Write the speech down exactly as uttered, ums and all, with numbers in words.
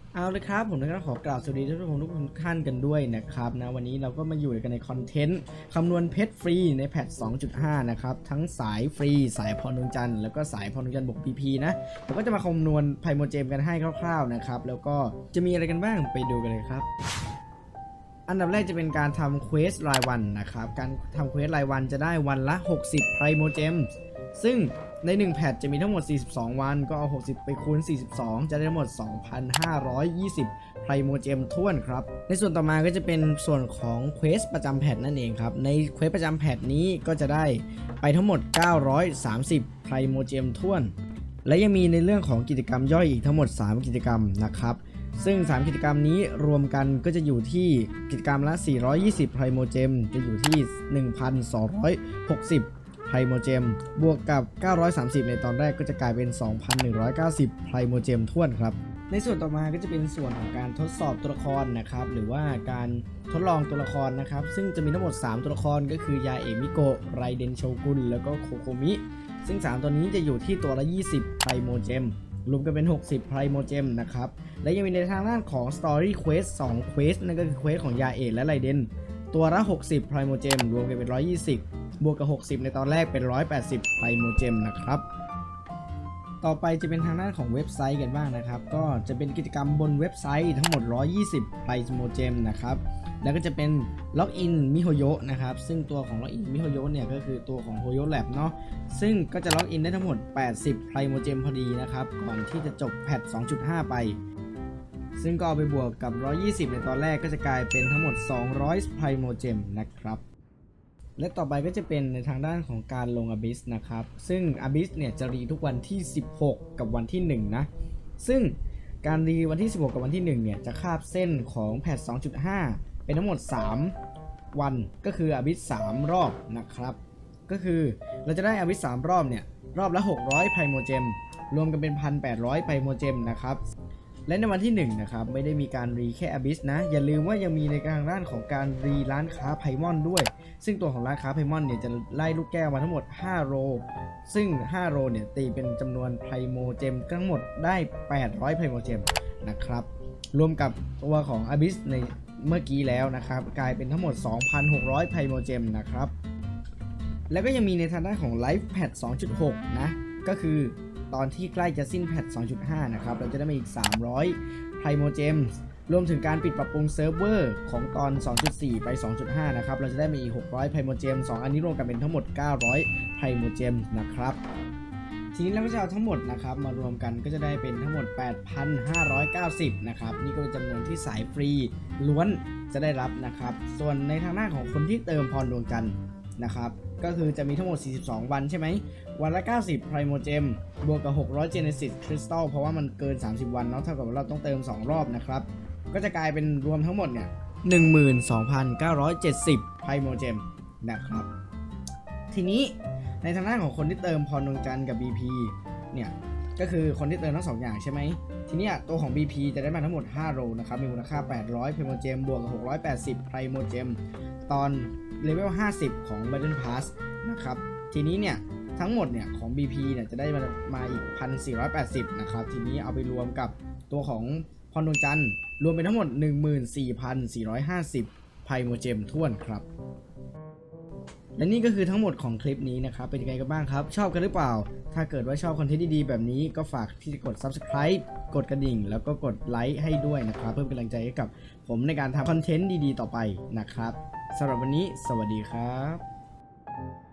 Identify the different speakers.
Speaker 1: เอาเลยครับผมก็ขอกล่าวสวัสดีท่านผู้ชมทุกท่านกันด้วยนะครับนะวันนี้เราก็มาอยู่กันในคอนเทนต์คำนวณเพชรฟรีในแพท สองจุดห้า นะครับทั้งสายฟรีสายพรดวงจันทร์แล้วก็สายพรดวงจันทร์บวก พี พี นะเราก็จะมาคำนวณไพโมเจมกันให้คร่าวๆนะครับแล้วก็จะมีอะไรกันบ้างไปดูกันเลยครับอันดับแรกจะเป็นการทำเควสรายวันนะครับการทำเควสรายวันจะได้วันละหกสิบไพโมเจมซึ่งในหนึ่งแพทจะมีทั้งหมดสี่สิบสองวันก็เอาหกสิบไปคูณสี่สิบสองจะได้ทั้งหมด สองพันห้าร้อยยี่สิบ ไพรโมเจมท้วนครับในส่วนต่อมาก็จะเป็นส่วนของเควสประจำแพทนั่นเองครับในเควสประจำแพทนี้ก็จะได้ไปทั้งหมดเก้าร้อยสามสิบไพรโมเจมท้วนและยังมีในเรื่องของกิจกรรมย่อยอีกทั้งหมดสามกิจกรรมนะครับซึ่งสามกิจกรรมนี้รวมกันก็จะอยู่ที่กิจกรรมละสี่ร้อยยี่สิบไพรโมเจมจะอยู่ที่ หนึ่งพันสองร้อยหกสิบไพรโมเจมบวกกับเก้าร้อยสามสิบในตอนแรกก็จะกลายเป็น สองพันหนึ่งร้อยเก้าสิบไพรโมเจมท้วนครับในส่วนต่อมาก็จะเป็นส่วนของการทดสอบตัวละครนะครับหรือว่าการทดลองตัวละครนะครับซึ่งจะมีทั้งหมดสามตัวละครก็คือยาเอะมิโกะไรเดนโชกุนแล้วก็โคโคมิซึ่งสามตัวนี้จะอยู่ที่ตัวละยี่สิบไพรโมเจมรวมกันเป็นหกสิบไพรโมเจมนะครับและยังมีในทางด้านของ Story Quest สอง Quest นั่นก็คือเควสของยาเอะและไรเดนตัวละหกสิบไพรโมเจมรวมกันเป็นหนึ่งร้อยยี่สิบบวกกับหกสิบในตอนแรกเป็นหนึ่งร้อยแปดสิบไพรโมเจมนะครับต่อไปจะเป็นทางด้านของเว็บไซต์กันบ้างนะครับก็จะเป็นกิจกรรมบนเว็บไซต์ทั้งหมดหนึ่งร้อยยี่สิบไพรโมเจมนะครับแล้วก็จะเป็นล็อกอินมิโฮโยะนะครับซึ่งตัวของล็อกอินมิโฮโยะเนี่ยก็คือตัวของโฮโยะแลบเนาะซึ่งก็จะล็อกอินได้ทั้งหมดแปดสิบไพรโมเจมพอดีนะครับก่อนที่จะจบแพท สองจุดห้า ไปซึ่งก็เอาไปบวกกับหนึ่งร้อยยี่สิบในตอนแรกก็จะกลายเป็นทั้งหมดสองร้อยไพรโมเจมนะครับและต่อไปก็จะเป็นในทางด้านของการลง Abyss นะครับซึ่ง Abyss เนี่ยจะรีทุกวันที่สิบหกกับวันที่หนึ่งนะซึ่งการรีวันที่สิบหกกับวันที่หนึ่งเนี่ยจะคาบเส้นของแพท สองจุดห้า เป็นทั้งหมดสามวันก็คือ Abyss สามรอบนะครับก็คือเราจะได้ Abyss สามรอบเนี่ยรอบละหกร้อยไพรโมเจมรวมกันเป็น หนึ่งพันแปดร้อย ไพรโมเจมนะครับและในวันที่หนึ่งนะครับไม่ได้มีการรีแค่ Abyss นะอย่าลืมว่ายังมีในทางด้านของการรีร้านค้าไพมอนด้วยซึ่งตัวของร้านค้าไพมอนเนี่ยจะไล่ลูกแก้วมาทั้งหมดห้าโรซึ่งห้าโรเนี่ยตีเป็นจำนวนไพรโมเจมทั้งหมดได้แปดร้อยไพรโมเจมนะครับรวมกับตัวของ Abyss ในเมื่อกี้แล้วนะครับกลายเป็นทั้งหมด สองพันหกร้อย ไพรโมเจมนะครับแล้วก็ยังมีในทางด้านของ Live Patch สองจุดหก นะก็คือตอนที่ใกล้จะสิ้นแพท สองจุดห้า นะครับเราจะได้มาอีกสามร้อยไพรโมเจมรวมถึงการปิดปรับปรุงเซิร์ฟเวอร์ของตอน สองจุดสี่ ไป สองจุดห้า นะครับเราจะได้มาอีกหกร้อยไพรโมเจมสองอันนี้รวมกันเป็นทั้งหมดเก้าร้อยไพรโมเจมนะครับทีนี้เราก็จะเอาทั้งหมดนะครับมารวมกันก็จะได้เป็นทั้งหมด แปดพันห้าร้อยเก้าสิบ นะครับนี่ก็เป็นจำนวนที่สายฟรีล้วนจะได้รับนะครับส่วนในทางหน้าของคนที่เติมพรดวงจันทร์นะครับก็คือจะมีทั้งหมดสี่สิบสองวันใช่ไหมวันละเก้าสิบไพรโมเจมบวกกับหกร้อย Genesis Crystal เพราะว่ามันเกินสามสิบวันเนาะเท่ากับว่าเราต้องเติมสองรอบนะครับก็จะกลายเป็นรวมทั้งหมดเนี่ย หนึ่งหมื่นสองพันเก้าร้อยเจ็ดสิบ ไพรโมเจมนะครับทีนี้ในทางด้านของคนที่เติมพรดวงจันทร์กับ บี พี เนี่ยก็คือคนที่เติมทั้งสองอย่างใช่ไหมทีนี้ตัวของ บี พี จะได้มาทั้งหมดห้าโรนะครับมีมูลค่าแปดร้อยไพรโมเจมบวกกับหกร้อยแปดสิบไพรโมเจมตอนเลเวลห้าสิบของ Battle Pass นะครับทีนี้เนี่ยทั้งหมดเนี่ยของ บี พี เนี่ยจะได้มามาอีก หนึ่งพันสี่ร้อยแปดสิบ นะครับทีนี้เอาไปรวมกับตัวของพรดวงจันทร์รวมเป็นทั้งหมด หนึ่งหมื่นสี่พันสี่ร้อยห้าสิบ ไพรโมเจมท้วนครับและนี่ก็คือทั้งหมดของคลิปนี้นะครับเป็นยังไงกันบ้างครับชอบกันหรือเปล่าถ้าเกิดว่าชอบคอนเทนต์ดีๆแบบนี้ก็ฝากที่จะกด ซับสไครบ์ กดกระดิ่งแล้วก็กดไลค์ให้ด้วยนะครับเพื่อเป็นกำลังใจให้กับผมในการทำคอนเทนต์ดีๆต่อไปนะครับสำหรับวันนี้สวัสดีครับ